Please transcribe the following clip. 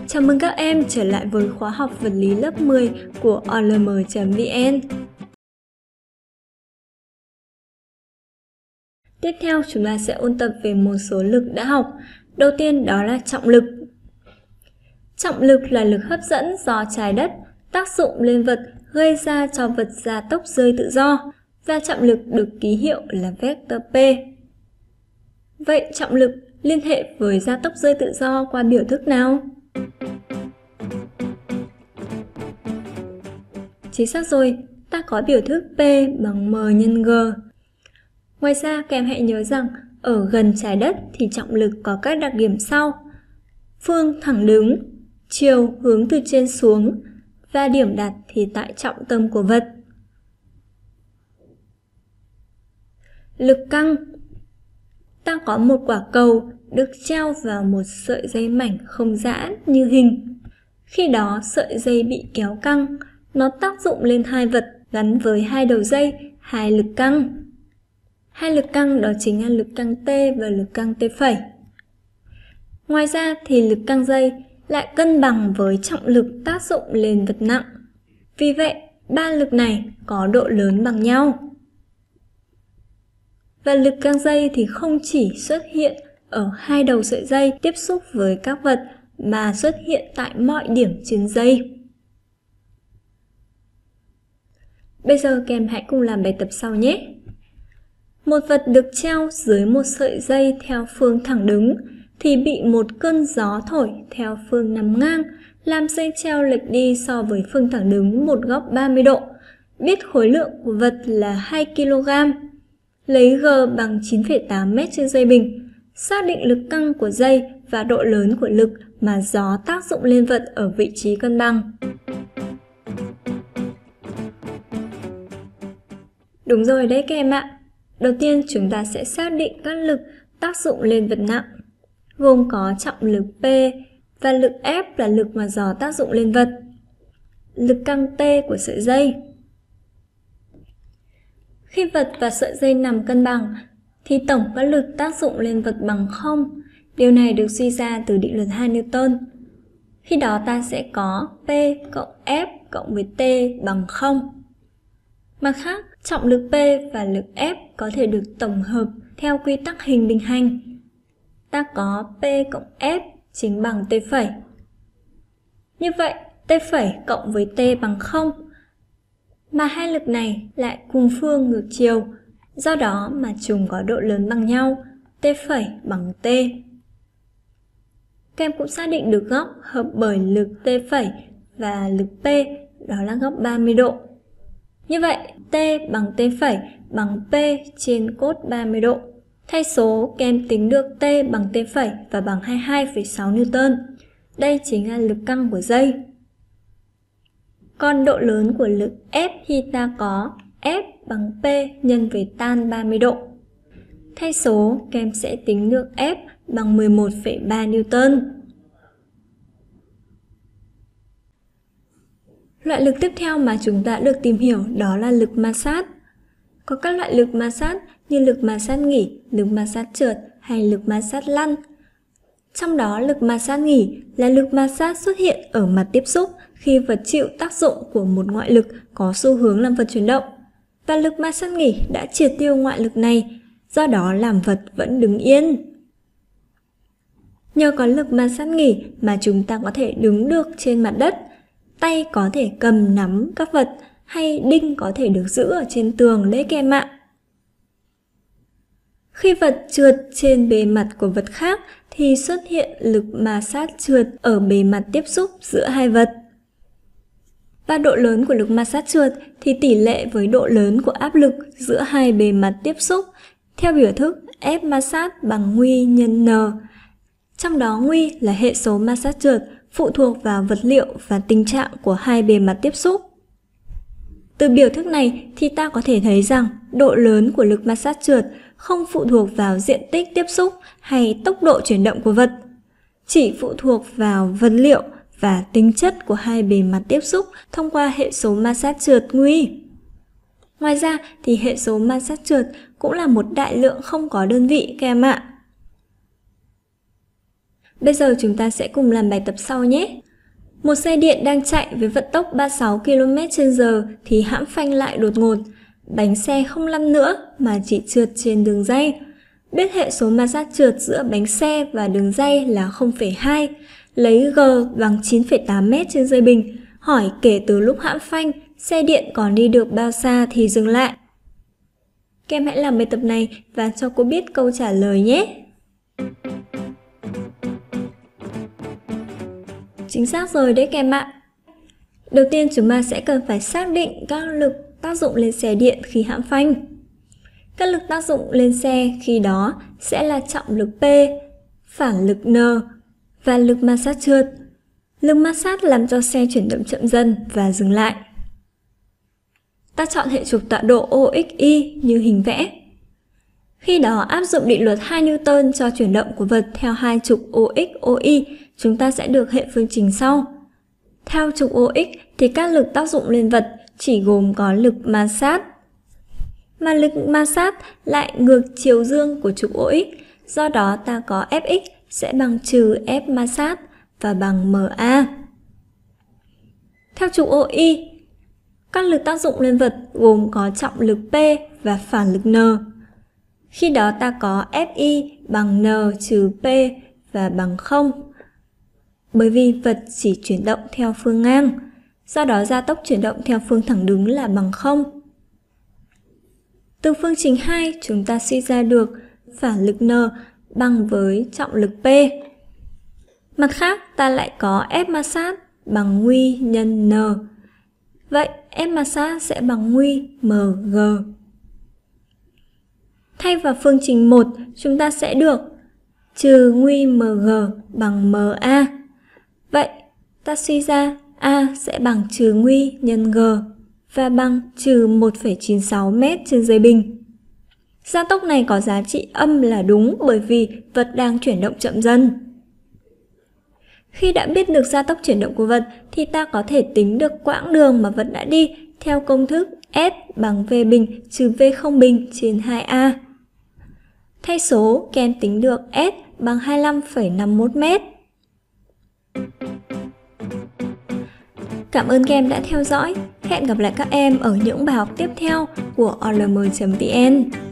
Chào mừng các em trở lại với khóa học vật lý lớp 10 của olm.vn. Tiếp theo chúng ta sẽ ôn tập về một số lực đã học. Đầu tiên đó là trọng lực. Trọng lực là lực hấp dẫn do trái đất tác dụng lên vật gây ra cho vật gia tốc rơi tự do, và trọng lực được ký hiệu là vector P. Vậy trọng lực liên hệ với gia tốc rơi tự do qua biểu thức nào? Chính xác rồi, ta có biểu thức P bằng m nhân g. Ngoài ra, các em hãy nhớ rằng ở gần trái đất thì trọng lực có các đặc điểm sau: phương thẳng đứng, chiều hướng từ trên xuống, và điểm đặt thì tại trọng tâm của vật. Lực căng. Ta có một quả cầu được treo vào một sợi dây mảnh không giãn như hình. Khi đó sợi dây bị kéo căng, nó tác dụng lên hai vật gắn với hai đầu dây, hai lực căng. Hai lực căng đó chính là lực căng T và lực căng T phẩy. Ngoài ra thì lực căng dây lại cân bằng với trọng lực tác dụng lên vật nặng. Vì vậy, ba lực này có độ lớn bằng nhau. Và lực căng dây thì không chỉ xuất hiện ở hai đầu sợi dây tiếp xúc với các vật mà xuất hiện tại mọi điểm trên dây. Bây giờ các em hãy cùng làm bài tập sau nhé. Một vật được treo dưới một sợi dây theo phương thẳng đứng thì bị một cơn gió thổi theo phương nằm ngang, làm dây treo lệch đi so với phương thẳng đứng một góc 30 độ. Biết khối lượng của vật là 2 kg. Lấy G bằng 9,8 m trên giây bình. Xác định lực căng của dây và độ lớn của lực mà gió tác dụng lên vật ở vị trí cân bằng. Đúng rồi đấy các em ạ. Đầu tiên chúng ta sẽ xác định các lực tác dụng lên vật nặng, gồm có trọng lực P và lực F là lực mà gió tác dụng lên vật, lực căng T của sợi dây. Khi vật và sợi dây nằm cân bằng thì tổng các lực tác dụng lên vật bằng 0. Điều này được suy ra từ định luật 2 Newton. Khi đó ta sẽ có P cộng F cộng với T bằng 0. Mặt khác, trọng lực P và lực F có thể được tổng hợp theo quy tắc hình bình hành. Ta có P cộng F chính bằng T phẩy. Như vậy, T phẩy cộng với T bằng 0. Mà hai lực này lại cùng phương ngược chiều, do đó mà chúng có độ lớn bằng nhau, T phẩy bằng T. Các em cũng xác định được góc hợp bởi lực T phẩy và lực P, đó là góc 30 độ. Như vậy, T bằng T phẩy bằng P trên cốt 30 độ. Thay số, các em tính được T bằng T phẩy và bằng 22,6 Newton. Đây chính là lực căng của dây. Còn độ lớn của lực F thì ta có F bằng P nhân với tan 30 độ. Thay số, các em sẽ tính được F bằng 11,3 Newton. Loại lực tiếp theo mà chúng ta được tìm hiểu đó là lực ma sát. Có các loại lực ma sát như lực ma sát nghỉ, lực ma sát trượt hay lực ma sát lăn. Trong đó lực ma sát nghỉ là lực ma sát xuất hiện ở mặt tiếp xúc khi vật chịu tác dụng của một ngoại lực có xu hướng làm vật chuyển động. Và lực ma sát nghỉ đã triệt tiêu ngoại lực này, do đó làm vật vẫn đứng yên. Nhờ có lực ma sát nghỉ mà chúng ta có thể đứng được trên mặt đất, tay có thể cầm nắm các vật hay đinh có thể được giữ ở trên tường đấy các em ạ. Khi vật trượt trên bề mặt của vật khác thì xuất hiện lực ma sát trượt ở bề mặt tiếp xúc giữa hai vật. Và độ lớn của lực ma sát trượt thì tỷ lệ với độ lớn của áp lực giữa hai bề mặt tiếp xúc theo biểu thức F ma sát bằng nguy nhân N. Trong đó nguy là hệ số ma sát trượt phụ thuộc vào vật liệu và tình trạng của hai bề mặt tiếp xúc. Từ biểu thức này thì ta có thể thấy rằng độ lớn của lực ma sát trượt không phụ thuộc vào diện tích tiếp xúc hay tốc độ chuyển động của vật, chỉ phụ thuộc vào vật liệu và tính chất của hai bề mặt tiếp xúc thông qua hệ số ma sát trượt nguy. Ngoài ra thì hệ số ma sát trượt cũng là một đại lượng không có đơn vị các em ạ. Bây giờ chúng ta sẽ cùng làm bài tập sau nhé. Một xe điện đang chạy với vận tốc 36 km/h thì hãm phanh lại đột ngột. Bánh xe không lăn nữa mà chỉ trượt trên đường ray. Biết hệ số ma sát trượt giữa bánh xe và đường ray là 0,2. Lấy G bằng 9,8 m/giây bình. Hỏi kể từ lúc hãm phanh, xe điện còn đi được bao xa thì dừng lại. Các em hãy làm bài tập này và cho cô biết câu trả lời nhé. Chính xác rồi đấy các em ạ. Đầu tiên chúng ta sẽ cần phải xác định các lực tác dụng lên xe điện khi hãm phanh. Các lực tác dụng lên xe khi đó sẽ là trọng lực P, phản lực N và lực ma sát trượt. Lực ma sát làm cho xe chuyển động chậm dần và dừng lại. Ta chọn hệ trục tọa độ OXY như hình vẽ. Khi đó áp dụng định luật 2 Newton cho chuyển động của vật theo hai trục OX, OY, chúng ta sẽ được hệ phương trình sau. Theo trục OX thì các lực tác dụng lên vật chỉ gồm có lực ma sát, mà lực ma sát lại ngược chiều dương của trục OX, do đó ta có Fx sẽ bằng trừ F ma sát và bằng MA. Theo trục OY, các lực tác dụng lên vật gồm có trọng lực P và phản lực N. Khi đó ta có Fi bằng N trừ P và bằng 0. Bởi vì vật chỉ chuyển động theo phương ngang, do đó gia tốc chuyển động theo phương thẳng đứng là bằng 0. Từ phương trình 2 chúng ta suy ra được phản lực N bằng với trọng lực P. Mặt khác ta lại có F ma sát bằng nguy nhân N. Vậy F ma sát sẽ bằng nguy mg. Thay vào phương trình 1, chúng ta sẽ được trừ nguy mg bằng ma. Vậy ta suy ra A sẽ bằng trừ nguy nhân g và bằng trừ 1,96 m/giây bình. Gia tốc này có giá trị âm là đúng bởi vì vật đang chuyển động chậm dần. Khi đã biết được gia tốc chuyển động của vật thì ta có thể tính được quãng đường mà vật đã đi theo công thức S bằng V bình trừ V không bình trên 2A. Thay số, các em tính được S bằng 25,51 m. Cảm ơn các em đã theo dõi. Hẹn gặp lại các em ở những bài học tiếp theo của olm.vn.